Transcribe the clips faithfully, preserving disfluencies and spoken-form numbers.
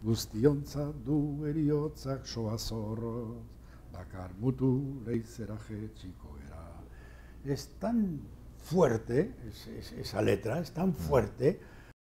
guztionza du eriotzak soa zorroz, bakar mutu leizeraje chico era. Es tan fuerte, es, es, esa letra es tan fuerte.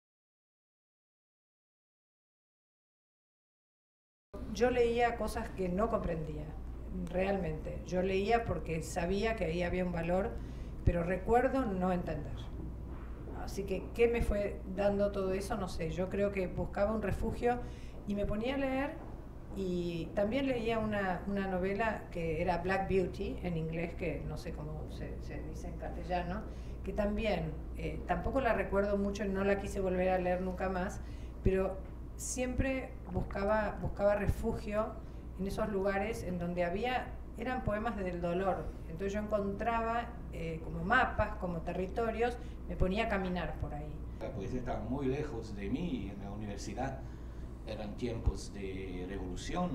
Yo leía cosas que no comprendía, realmente. Yo leía porque sabía que ahí había un valor, pero recuerdo no entender. Así que, ¿qué me fue dando todo eso? No sé. Yo creo que buscaba un refugio y me ponía a leer, y también leía una, una novela que era Black Beauty, en inglés, que no sé cómo se, se dice en castellano, que también, eh, tampoco la recuerdo mucho y no la quise volver a leer nunca más, pero siempre buscaba, buscaba refugio en esos lugares en donde había, eran poemas del dolor. Entonces yo encontraba eh, como mapas, como territorios, me ponía a caminar por ahí. La poesía estaba muy lejos de mí en la universidad. Eran tiempos de revolución,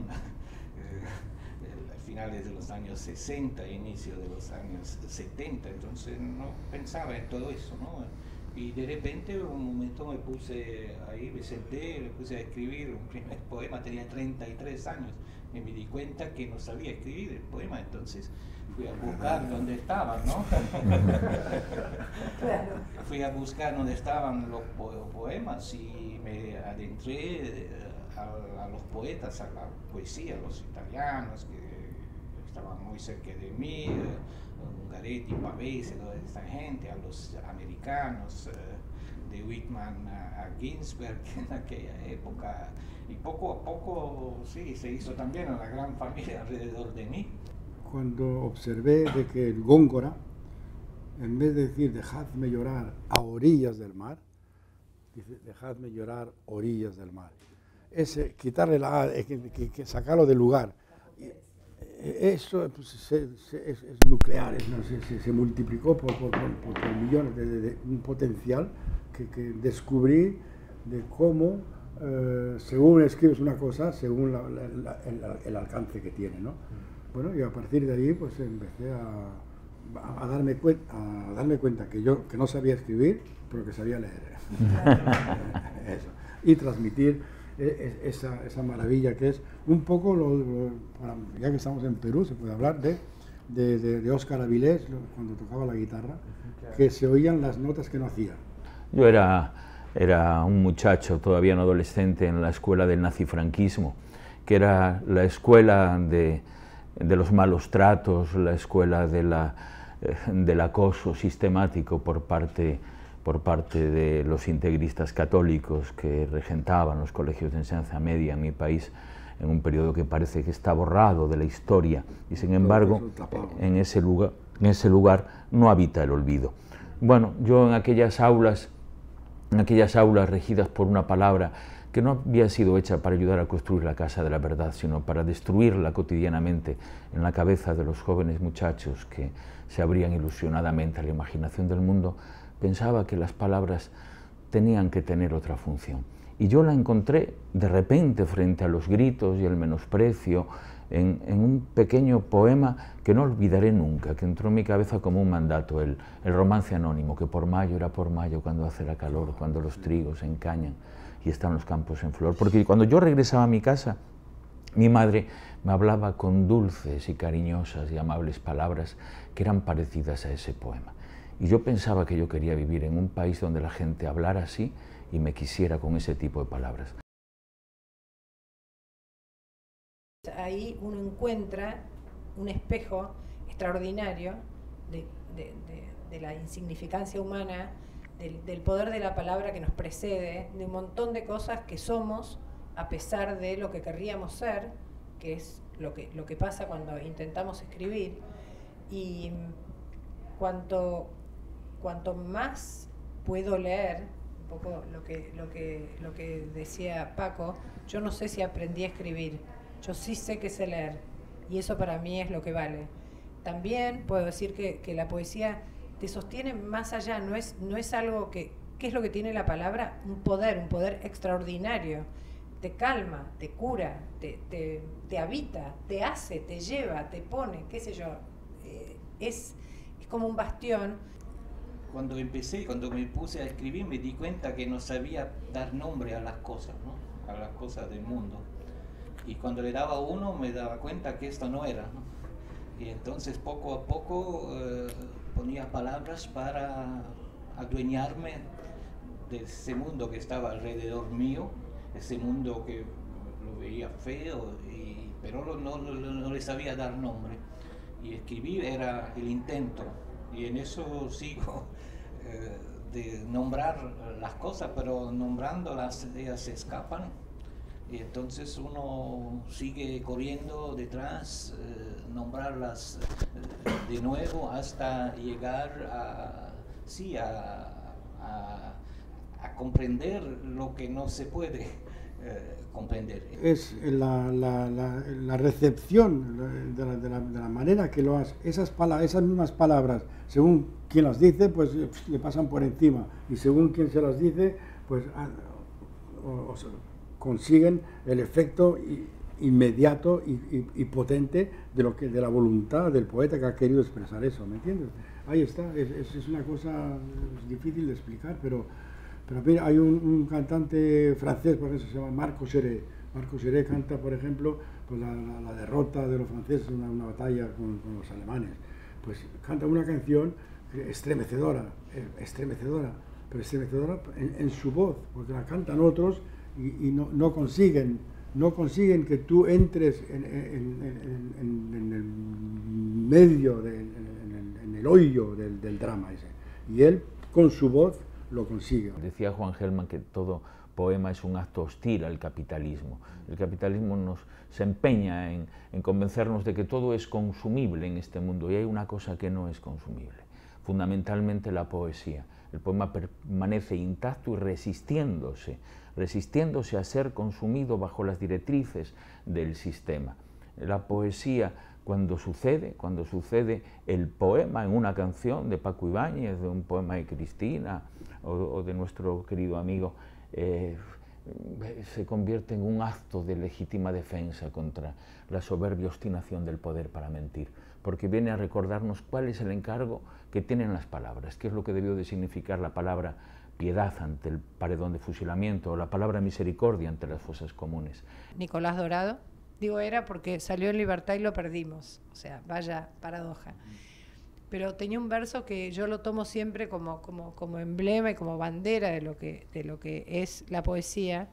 eh, finales de los años sesenta, inicio de los años setenta, entonces no pensaba en todo eso, ¿no? Y de repente un momento me puse ahí, me senté, me puse a escribir un primer poema, tenía treinta y tres años, y me di cuenta que no sabía escribir el poema, entonces fui a buscar dónde estaban, ¿no? Claro. Fui a buscar dónde estaban los po poemas y me adentré a, a los poetas, a la poesía, a los italianos que estaban muy cerca de mí, Ungaretti, Pavese, toda esta gente, a los americanos, de Whitman a, a Ginsberg en aquella época, y poco a poco sí, se hizo también una gran familia alrededor de mí. Cuando observé de que el Góngora, en vez de decir dejadme llorar a orillas del mar, dice dejadme llorar orillas del mar. Ese, quitarle la A, que, que, que sacarlo del lugar. Eso pues, se, se, es, es nuclear, ¿no? se, se, se multiplicó por, por, por, por millones de, de, de un potencial que, que descubrí de cómo, eh, según escribes una cosa, según la, la, la, el, el alcance que tiene, ¿no? Bueno, y a partir de ahí pues empecé a, a, darme, a darme cuenta que yo que no sabía escribir, pero que sabía leer. Eso. Y transmitir esa, esa maravilla que es un poco, lo, lo, ya que estamos en Perú, se puede hablar de, de, de, de Óscar Avilés, cuando tocaba la guitarra, que se oían las notas que no hacía. Yo era, era un muchacho, todavía no adolescente, en la escuela del nazifranquismo, que era la escuela de, de los malos tratos, la escuela de la, del acoso sistemático por parte por parte de los integristas católicos que regentaban los colegios de enseñanza media en mi país en un periodo que parece que está borrado de la historia, y sin embargo en ese lugar, en ese lugar no habita el olvido. Bueno, yo en aquellas aulas, en aquellas aulas regidas por una palabra que no había sido hecha para ayudar a construir la casa de la verdad, sino para destruirla cotidianamente en la cabeza de los jóvenes muchachos que se abrían ilusionadamente a la imaginación del mundo, pensaba que las palabras tenían que tener otra función. Y yo la encontré de repente frente a los gritos y el menosprecio en, en un pequeño poema que no olvidaré nunca, que entró en mi cabeza como un mandato, el, el romance anónimo, que por mayo era por mayo cuando hace la calor, cuando los trigos se encañan y están los campos en flor. Porque cuando yo regresaba a mi casa, mi madre me hablaba con dulces y cariñosas y amables palabras que eran parecidas a ese poema. Y yo pensaba que yo quería vivir en un país donde la gente hablara así y me quisiera con ese tipo de palabras. Ahí uno encuentra un espejo extraordinario de, de, de, de la insignificancia humana, del, del poder de la palabra que nos precede, de un montón de cosas que somos a pesar de lo que querríamos ser, que es lo que, lo que pasa cuando intentamos escribir. Y cuanto, cuanto más puedo leer, un poco lo que, lo, que, lo que decía Paco, yo no sé si aprendí a escribir, yo sí sé que sé leer, y eso para mí es lo que vale. También puedo decir que, que la poesía te sostiene más allá, no es, no es algo que... ¿Qué es lo que tiene la palabra? Un poder, un poder extraordinario. Te calma, te cura, te, te, te habita, te hace, te lleva, te pone, qué sé yo. Eh, es, es como un bastión. Cuando empecé, cuando me puse a escribir, me di cuenta que no sabía dar nombre a las cosas, ¿no? a las cosas del mundo. Y cuando le daba uno me daba cuenta que esto no era, ¿no? Y entonces poco a poco eh, ponía palabras para adueñarme de ese mundo que estaba alrededor mío, ese mundo que lo veía feo, y, pero no, no, no le sabía dar nombre. Y escribir era el intento, y en eso sigo, eh, de nombrar las cosas, pero nombrándolas ellas se escapan. Y entonces uno sigue corriendo detrás, eh, nombrarlas eh, de nuevo hasta llegar a, sí, a, a, a comprender lo que no se puede eh, comprender. Es la, la, la, la recepción de la, de, la, de la manera que lo hace. Esas, palabras, esas mismas palabras, según quien las dice, pues le pasan por encima. Y según quien se las dice, pues... O, o, consiguen el efecto inmediato y, y, y potente de, lo que, de la voluntad del poeta que ha querido expresar eso, ¿me entiendes? Ahí está, es, es, es una cosa difícil de explicar, pero, pero mira, hay un, un cantante francés, por ejemplo, se llama Marco Cheré. Marco Cheré canta, por ejemplo, pues la, la, la derrota de los franceses en una, una batalla con, con los alemanes. Pues canta una canción estremecedora, eh, estremecedora, pero estremecedora en, en su voz, porque la cantan otros, y, y no, no consiguen no consiguen que tú entres en, en, en, en, en el medio, de, en, en, en el hoyo del, del drama ese. Y él, con su voz, lo consigue. Decía Juan Gelman que todo poema es un acto hostil al capitalismo. El capitalismo nos se empeña en, en convencernos de que todo es consumible en este mundo, y hay una cosa que no es consumible, fundamentalmente la poesía. El poema permanece intacto y resistiéndose, resistiéndose a ser consumido bajo las directrices del sistema. La poesía, cuando sucede, cuando sucede el poema en una canción de Paco Ibáñez, de un poema de Cristina o, o de nuestro querido amigo, eh, se convierte en un acto de legítima defensa contra la soberbia obstinación del poder para mentir, porque viene a recordarnos cuál es el encargo que tienen las palabras, qué es lo que debió de significar la palabra piedad ante el paredón de fusilamiento o la palabra misericordia ante las fosas comunes. Nicolás Dorado, digo era porque salió en Libertad y lo perdimos, o sea, vaya paradoja. Pero tenía un verso que yo lo tomo siempre como, como, como emblema y como bandera de lo que, de lo que es la poesía.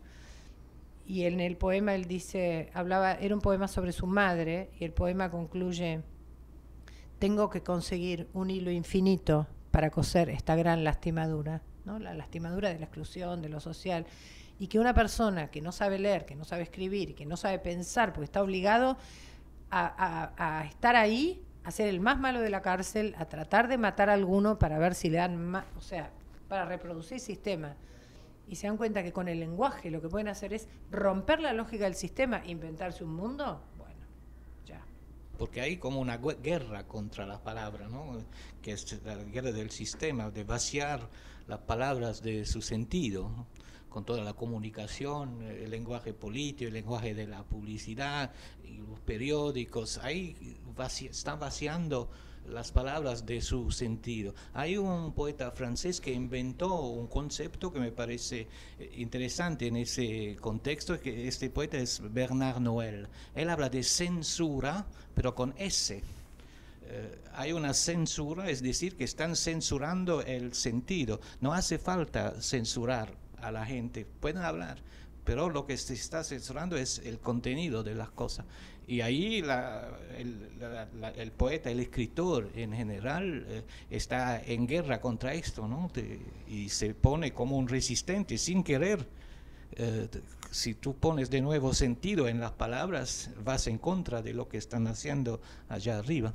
Y en el poema él dice, hablaba, era un poema sobre su madre, y el poema concluye: tengo que conseguir un hilo infinito para coser esta gran lastimadura, ¿no? La lastimadura de la exclusión, de lo social. Y que una persona que no sabe leer, que no sabe escribir, que no sabe pensar, porque está obligado a, a, a estar ahí, a ser el más malo de la cárcel, a tratar de matar a alguno para ver si le dan más, o sea, para reproducir el sistema. Y se dan cuenta que con el lenguaje lo que pueden hacer es romper la lógica del sistema, inventarse un mundo. Bueno, ya. Porque hay como una guerra contra las palabras, ¿no? Que es la guerra del sistema, de vaciar las palabras de su sentido, ¿no? Con toda la comunicación, el lenguaje político, el lenguaje de la publicidad, y los periódicos, ahí vaci están vaciando las palabras de su sentido. Hay un poeta francés que inventó un concepto que me parece interesante en ese contexto, que este poeta es Bernard Noël. Él habla de censura, pero con S. Eh, hay una censura, es decir, que están censurando el sentido. No hace falta censurar a la gente, pueden hablar, pero lo que se está censurando es el contenido de las cosas. Y ahí la, el, la, la, el poeta, el escritor en general, eh, está en guerra contra esto, ¿no? Te, y se pone como un resistente sin querer. Eh, si tú pones de nuevo sentido en las palabras, vas en contra de lo que están haciendo allá arriba.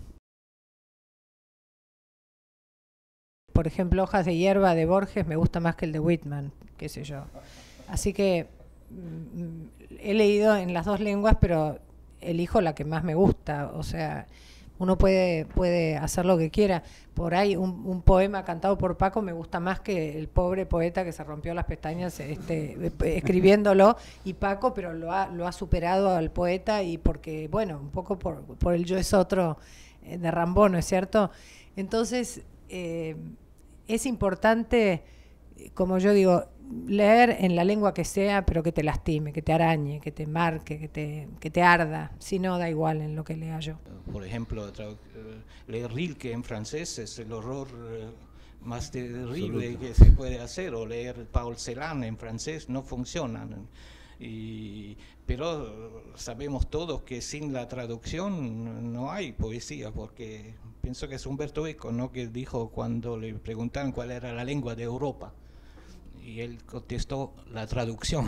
Por ejemplo, Hojas de hierba de Borges me gusta más que el de Whitman, qué sé yo. Así que mm, he leído en las dos lenguas, pero elijo la que más me gusta. O sea, uno puede, puede hacer lo que quiera. Por ahí un, un poema cantado por Paco me gusta más que el pobre poeta que se rompió las pestañas este, escribiéndolo, y Paco, pero lo ha, lo ha superado al poeta, y porque, bueno, un poco por, por el yo es otro eh, de Rimbaud, ¿no es cierto? Entonces, eh, es importante, como yo digo, leer en la lengua que sea, pero que te lastime, que te arañe, que te marque, que te, que te arda. Si no, da igual en lo que lea yo. Por ejemplo, leer Rilke en francés es el horror más terrible Absoluto. que se puede hacer, o leer Paul Celan en francés no funciona. Y, pero sabemos todos que sin la traducción no hay poesía, porque pienso que es Humberto Eco, ¿no?, que dijo cuando le preguntaron cuál era la lengua de Europa, y él contestó la traducción.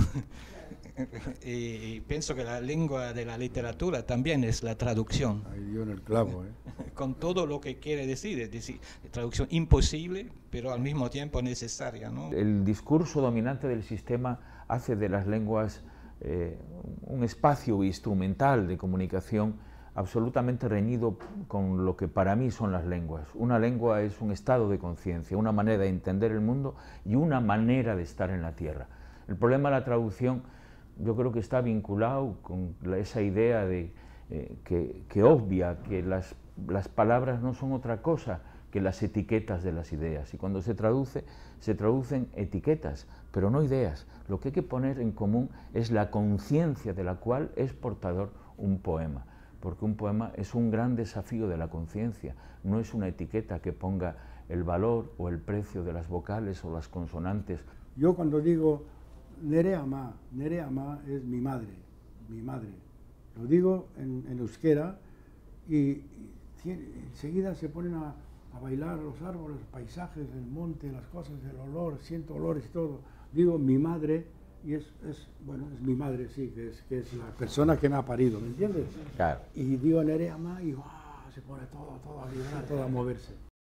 Y pienso que la lengua de la literatura también es la traducción. Ahí dio en el clavo, ¿eh? Con todo lo que quiere decir, es decir, traducción imposible, pero al mismo tiempo necesaria, ¿no? El discurso dominante del sistema hace de las lenguas eh, un espacio instrumental de comunicación absolutamente reñido con lo que para mí son las lenguas. Una lengua es un estado de conciencia, una manera de entender el mundo y una manera de estar en la tierra. El problema de la traducción yo creo que está vinculado con esa idea de, eh, que, que obvia que las, las palabras no son otra cosa que las etiquetas de las ideas, y cuando se traduce, se traducen etiquetas, pero no ideas. Lo que hay que poner en común es la conciencia de la cual es portador un poema, porque un poema es un gran desafío de la conciencia, no es una etiqueta que ponga el valor o el precio de las vocales o las consonantes. Yo cuando digo Nerea Ma, Nerea Ma es mi madre, mi madre. Lo digo en, en euskera y, y tiene, enseguida se ponen a, a bailar los árboles, los paisajes, el monte, las cosas, el olor, siento olores y todo. Digo mi madre y es, es, bueno, es mi madre, sí, que es, que es la persona que me ha parido, ¿me entiendes? Claro. Y digo Nerea Ma y wow, se pone todo, todo a vibrar, todo a moverse.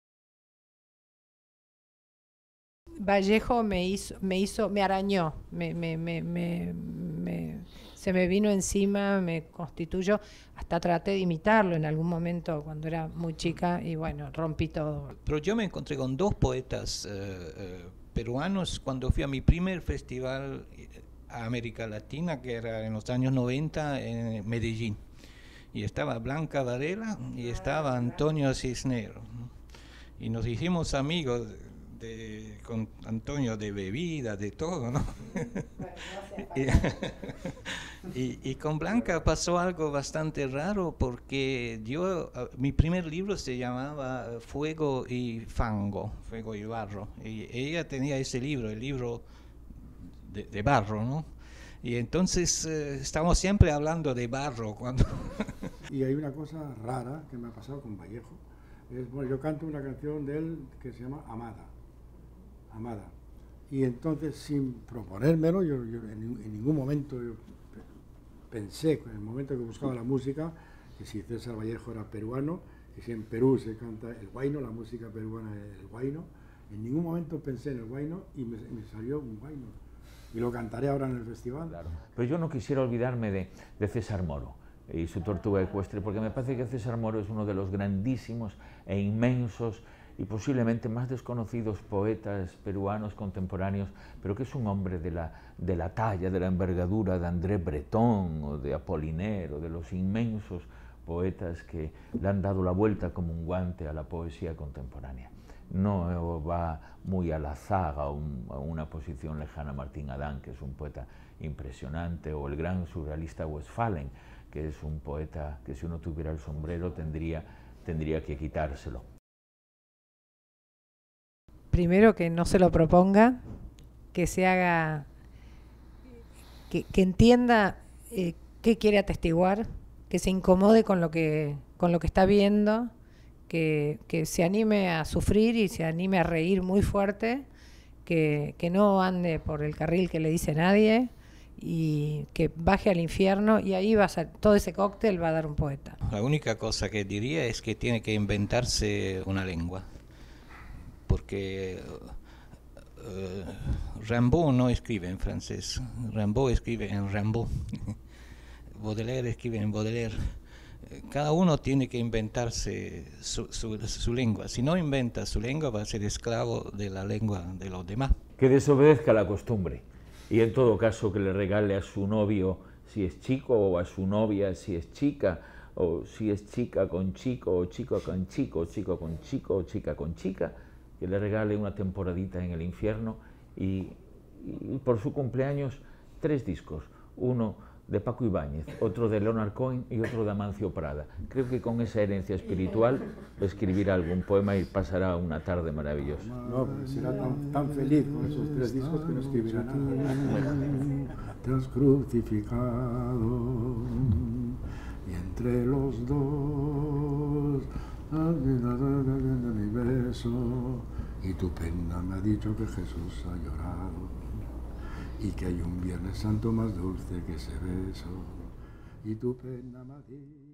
Vallejo me hizo, me hizo, me arañó, me, me, me, me, me, se me vino encima, me constituyó, hasta traté de imitarlo en algún momento cuando era muy chica y bueno, rompí todo. Pero yo me encontré con dos poetas eh, eh, peruanos cuando fui a mi primer festival a América Latina, que era en los años noventa en Medellín. Y estaba Blanca Varela y estaba Antonio Cisneros, ¿no? Y nos hicimos amigos de, con Antonio de bebida, de todo, ¿no? y, y, y con Blanca pasó algo bastante raro, porque yo, mi primer libro se llamaba Fuego y Fango, Fuego y Barro, y ella tenía ese libro, el libro de, de barro, ¿no? Y entonces eh, estamos siempre hablando de barro cuando... Y hay una cosa rara que me ha pasado con Vallejo. Es, bueno, yo canto una canción de él que se llama Amada. Amada. Y entonces, sin proponérmelo, yo, yo en, en ningún momento yo pensé, en el momento que buscaba la música, que si César Vallejo era peruano, que si en Perú se canta el huayno, la música peruana es el huayno, en ningún momento pensé en el huayno y me, me salió un huayno. Y lo cantaré ahora en el festival. Claro. Pero yo no quisiera olvidarme de, de César Moro y su Tortuga Ecuestre, porque me parece que César Moro es uno de los grandísimos e inmensos y posiblemente más desconocidos poetas peruanos contemporáneos, pero que es un hombre de la, de la talla, de la envergadura de André Breton o de Apollinaire o de los inmensos poetas que le han dado la vuelta como un guante a la poesía contemporánea. No va muy a la zaga, a, un, a una posición lejana a Martín Adán, que es un poeta impresionante, o el gran surrealista Westphalen, que es un poeta que si uno tuviera el sombrero tendría, tendría que quitárselo. Primero que no se lo proponga, que se haga, que, que entienda eh, qué quiere atestiguar, que se incomode con lo que, con lo que está viendo, que, que se anime a sufrir y se anime a reír muy fuerte, que, que no ande por el carril que le dice nadie y que baje al infierno, y ahí va a ser, todo ese cóctel va a dar un poeta. La única cosa que diría es que tiene que inventarse una lengua, porque uh, Rimbaud no escribe en francés, Rimbaud escribe en Rimbaud, Baudelaire escribe en Baudelaire. Cada uno tiene que inventarse su, su, su lengua. Si no inventa su lengua, va a ser esclavo de la lengua de los demás. Que desobedezca la costumbre, y en todo caso que le regale a su novio si es chico, o a su novia si es chica, o si es chica con chico, o chico con chico, o chico con chico, o chica con chica, que le regale una temporadita en el infierno y, y por su cumpleaños tres discos, uno de Paco Ibáñez, otro de Leonard Cohen y otro de Amancio Prada. Creo que con esa herencia espiritual escribirá algún poema y pasará una tarde maravillosa. No, pues será tan, tan feliz con esos tres discos que no escribirá nada. Te has crucificado y entre los dos mi beso y tu pena me ha dicho que Jesús ha llorado y que hay un Viernes Santo más dulce que ese beso y tu pena me ha dicho